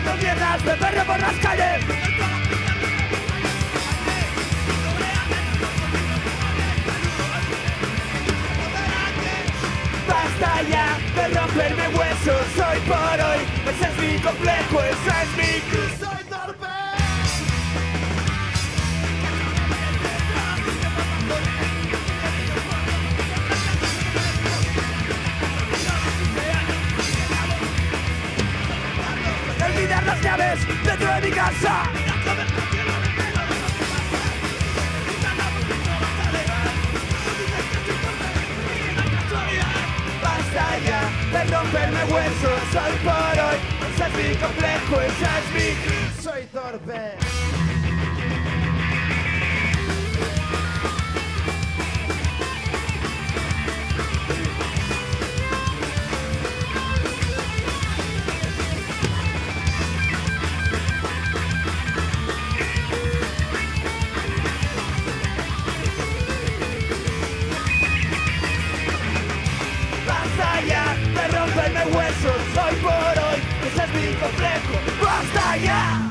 Haciendo mierdas de perro por las calles. Basta ya de romperme huesos hoy por hoy. Ese es mi complejo, esa es mi cruz. Soy torpe. Olvidar las llaves dentro de mi casa. Basta ya de romperme huesos hoy por hoy. Ese es mi complejo, esa es mi cruz. Soy torpe. Basta ya de romperme huesos hoy por hoy. Ese es mi complejo. Basta ya.